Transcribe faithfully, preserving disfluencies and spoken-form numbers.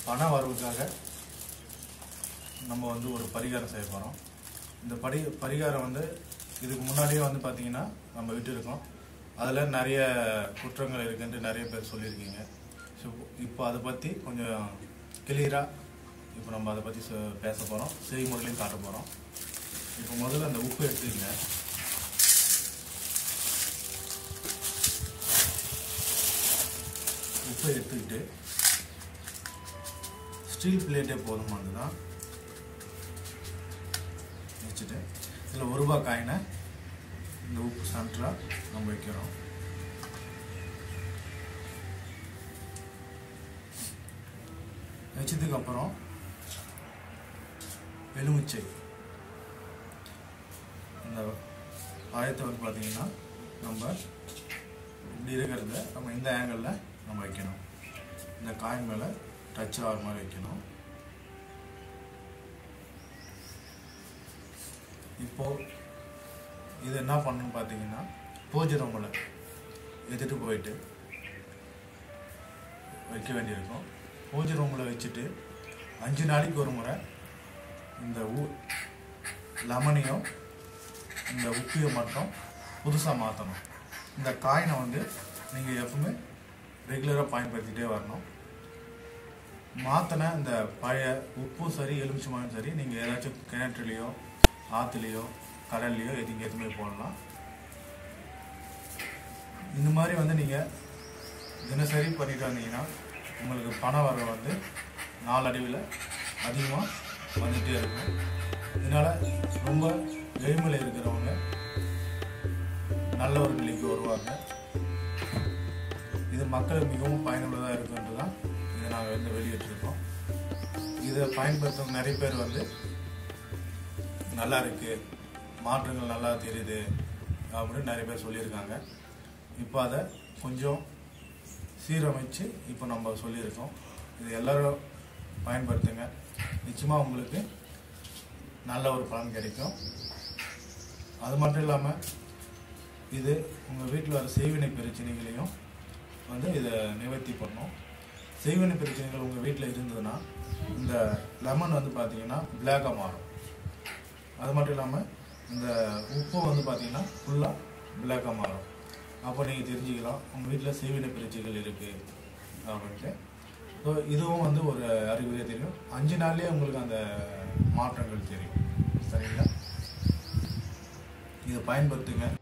பண வரவுக்காக நம்ம வந்து ஒரு பரிகாரம் செய்ய போகிறோம். இந்த பரி பரிகாரம் வந்து இதுக்கு முன்னாடியே வந்து பார்த்தீங்கன்னா நம்ம விட்டுருக்கோம். அதில் நிறைய குற்றங்கள் இருக்குன்ட்டு நிறைய பேர் சொல்லியிருக்கீங்க. ஸோ இப்போ அதை பற்றி கொஞ்சம் கிளியராக இப்போ நம்ம அதை பற்றி பேச போகிறோம், செய்முறையிலையும் காட்ட போகிறோம். இப்போ முதல்ல அந்த உப்பு எடுத்துக்கங்க. உப்பை எடுத்துக்கிட்டு ஸ்டீல் பிளேட்டே போதுமானது தான் வச்சுட்டு இதில் ஒரு ரூபாய் காயினை இந்த உப்பு சென்டராக நம்ம வைக்கிறோம். வச்சதுக்கு அப்புறம் எலுமிச்சை இந்த ஆயத்தை வந்து பார்த்தீங்கன்னா நம்ம இப்படி இருக்கிறத நம்ம இந்த ஆங்கிளில் நம்ம வைக்கணும். இந்த காயின் மேலே டச் ஆகிற மாதிரி வைக்கணும். இப்போ இது என்ன பண்ணணும்னு பார்த்தீங்கன்னா பூஜை ரூமில் எடுத்துட்டு போயிட்டு வைக்க வேண்டியிருக்கும். பூஜை ரூமில் வச்சுட்டு அஞ்சு நாளைக்கு ஒரு முறை இந்த ஊ லெமனையும் இந்த உப்பையும் மட்டும் புதுசாக மாற்றணும். இந்த காயினை வந்து நீங்கள் எப்பவுமே ரெகுலராக பயன்படுத்திகிட்டே வரணும். மாற்றின இந்த பழைய உப்பும் சரி எலுமிச்சமாயும் சரி நீங்கள் ஏதாச்சும் கிணற்றுலையோ ஆற்றுலையோ கடல்லையோ எதுங்க எதுவுமே போடலாம். இந்த மாதிரி வந்து நீங்கள் தினசரி பண்ணிட்டு வந்தீங்கன்னா உங்களுக்கு பண வர வந்து நாளடைவில் அதிகமாக வந்துகிட்டே இருக்கும். இதனால் ரொம்ப எளிமையில் இருக்கிறவங்க நல்ல ஒரு நிலைக்கு வருவாங்க. இது மக்களுக்கு மிகவும் பயனுள்ளதாக இருக்குன்ட்டு தான் இதை நாங்கள் வந்து வெளியிட்டிருக்கோம். இதை பயன்படுத்தும் நிறைய பேர் வந்து நல்லா இருக்குது, மாற்றங்கள் நல்லா தெரியுது அப்படின்னு நிறைய பேர் சொல்லியிருக்காங்க. இப்போ அதை கொஞ்சம் சீரமைச்சு இப்போ நம்ம சொல்லியிருக்கோம். இது எல்லோரும் பயன்படுத்துங்க, நிச்சயமாக உங்களுக்கு நல்ல ஒரு பலன் கிடைக்கும். அது மட்டும் இல்லாமல் இது உங்கள் வீட்டில் வர செய்வினை பிரச்சனைகளையும் வந்து இதை நிவர்த்தி பண்ணணும். செய்வினை பிரச்சனைகள் உங்கள் வீட்டில் இருந்ததுன்னா இந்த லெமன் வந்து பார்த்தீங்கன்னா பிளாக்காக மாறும். அது மட்டும் இல்லாமல் இந்த உப்பு வந்து பார்த்தீங்கன்னா ஃபுல்லாக பிளாக்காக மாறும். அப்போ நீங்கள் தெரிஞ்சுக்கலாம் உங்கள் வீட்டில் செய்வினை பிரச்சனைகள் இருக்குது அப்படின்ட்டு. ஸோ இதுவும் வந்து ஒரு அறிகுறியாக தெரியும். அஞ்சு நாள்லேயே உங்களுக்கு அந்த மாற்றங்கள் தெரியும். சரிங்களா? இதை பயன்படுத்துங்க.